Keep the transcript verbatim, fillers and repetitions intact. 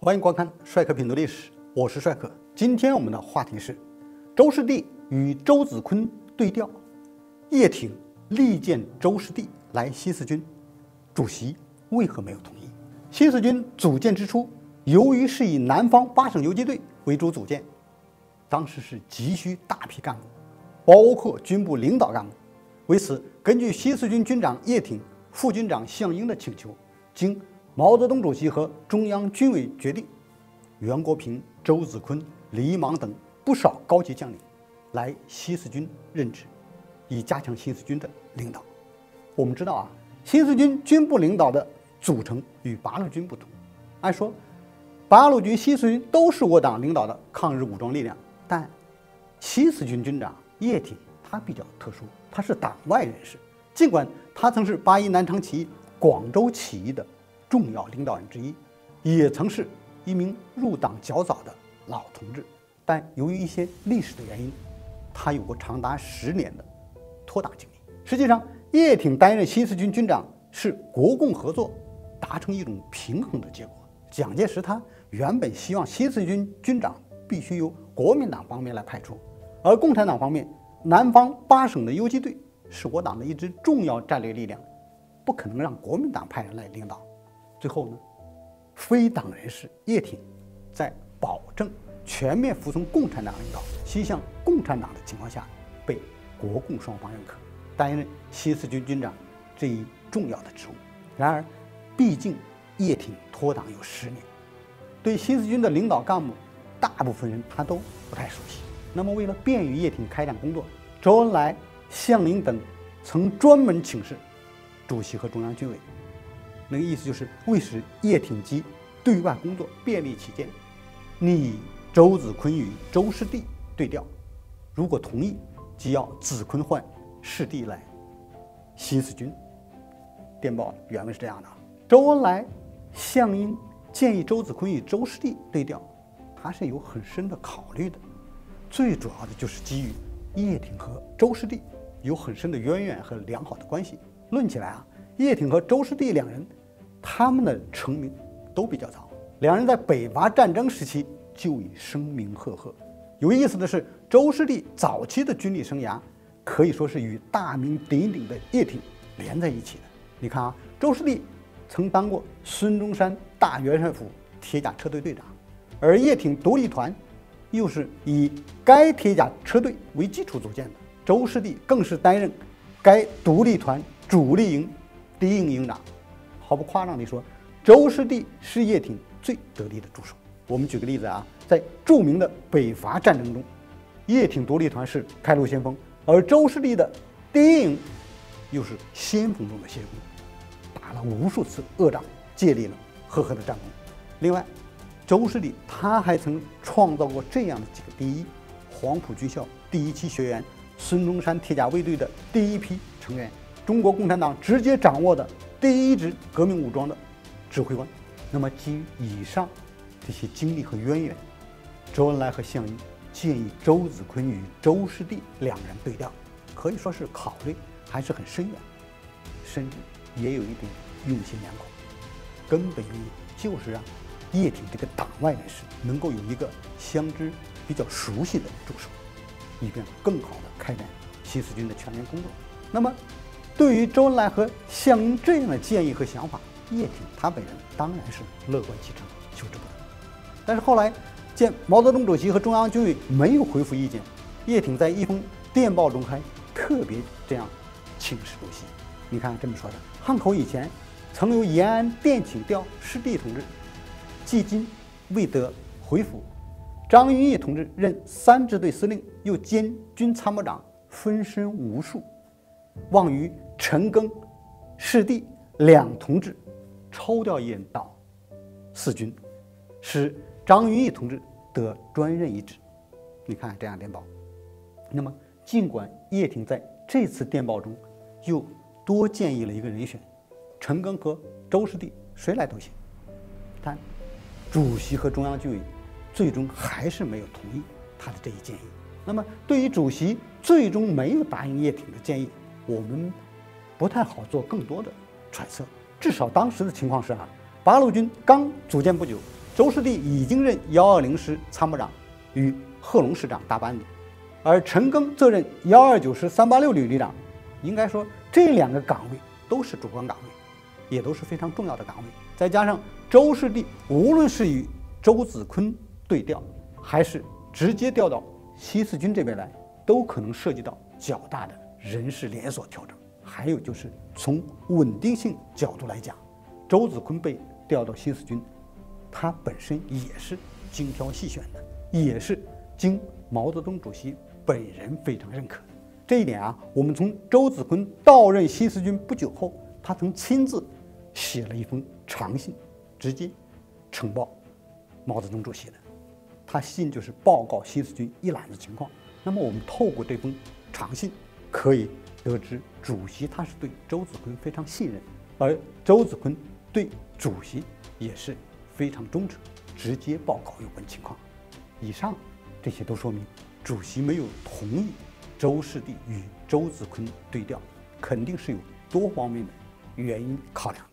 欢迎观看帅哥品读历史，我是帅哥。今天我们的话题是周师弟与周子坤对调，叶挺力荐周师弟来西四军，主席为何没有同意？西四军组建之初，由于是以南方八省游击队为主组建，当时是急需大批干部，包括军部领导干部。为此，根据西四军军长叶挺、副军长项英的请求，经毛泽东主席和中央军委决定，袁国平、周子坤、李莽等不少高级将领来西四军任职，以加强西四军的领导。我们知道啊，西四军军部领导的组成与八路军不同。按说，八路军、西四军都是我党领导的抗日武装力量，但西四军军长叶挺他比较特殊，他是党外人士。尽管他曾是八一南昌起义、广州起义的重要领导人之一，也曾是一名入党较早的老同志，但由于一些历史的原因，他有过长达十年的脱党经历。实际上，叶挺担任西四军军长是国共合作达成一种平衡的结果。蒋介石他原本希望西四军军长必须由国民党方面来派出，而共产党方面，南方八省的游击队是我党的一支重要战略力量，不可能让国民党派人来领导。最后呢，非党人士叶挺在保证全面服从共产党领导、西向共产党的情况下，被国共双方认可，担任西四军军长这一重要的职务。然而，毕竟叶挺脱党有十年，对西四军的领导干部，大部分人他都不太熟悉。那么，为了便于叶挺开展工作，周恩来、项英等曾专门请示主席和中央军委。那个意思就是为使叶挺及对外工作便利起见，拟周子坤与周师弟对调，如果同意，即要子坤换师弟来西四军。电报原文是这样的：周恩来、项英建议周子坤与周师弟对调，他是有很深的考虑的，最主要的就是基于叶挺和周师弟有很深的渊源和良好的关系。论起来啊，叶挺和周师弟两人，他们的成名都比较早，两人在北伐战争时期就已声名赫赫。有意思的是，周师弟早期的军旅生涯可以说是与大名鼎鼎的叶挺连在一起的。你看啊，周师弟曾当过孙中山大元帅府铁甲车队队长，而叶挺独立团又是以该铁甲车队为基础组建的，周师弟更是担任该独立团主力营第一营营长。毫不夸张地说，周师弟是叶挺最得力的助手。我们举个例子啊，在著名的北伐战争中，叶挺独立团是开路先锋，而周师弟的第一营又是先锋中的先锋，打了无数次恶仗，建立了赫赫的战功。另外，周师弟他还曾创造过这样的几个第一：黄埔军校第一期学员，孙中山铁甲卫队的第一批成员，中国共产党直接掌握的第一支革命武装的指挥官。那么基于以上这些经历和渊源，周恩来和项英建议周子坤与周师弟两人对调，可以说是考虑还是很深远，甚至也有一点用心良苦。根本原因就是让叶挺这个党外人士能够有一个相知比较熟悉的助手，以便更好的开展西四军的全面工作。那么对于周恩来和项英这样的建议和想法，叶挺他本人当然是乐观其成，求之不得。但是后来见毛泽东主席和中央军委没有回复意见，叶挺在一封电报中还特别这样请示主席。你看这么说的：汉口以前曾由延安电请调师弟同志，迄今未得回复。张云逸同志任三支队司令，又兼军参谋长，分身无数，望于陈赓、师弟两同志抽调一人到四军，使张云逸同志得专任一职。你看这样电报。那么尽管叶挺在这次电报中又多建议了一个人选，陈赓和周师弟谁来都行，但主席和中央军委最终还是没有同意他的这一建议。那么对于主席最终没有答应叶挺的建议，我们不太好做更多的揣测。至少当时的情况是啊，八路军刚组建不久， 周士第已经任幺二零师参谋长与贺龙师长搭班子，而陈赓则任幺二九师三八六旅旅长。应该说，这两个岗位都是主官岗位，也都是非常重要的岗位。再加上周士第无论是与周子坤对调，还是直接调到西四军这边来，都可能涉及到较大的人事连锁调整。还有就是从稳定性角度来讲，周子坤被调到西四军，他本身也是精挑细选的，也是经毛泽东主席本人非常认可的。这一点啊，我们从周子坤到任西四军不久后，他曾亲自写了一封长信，直接呈报毛泽东主席的。他信就是报告西四军一揽子情况。那么我们透过这封长信，可以得知主席他是对周子坤非常信任，而周子坤对主席也是非常忠诚，直接报告有关情况。以上这些都说明主席没有同意周士第与周子坤对调，肯定是有多方面的原因考量。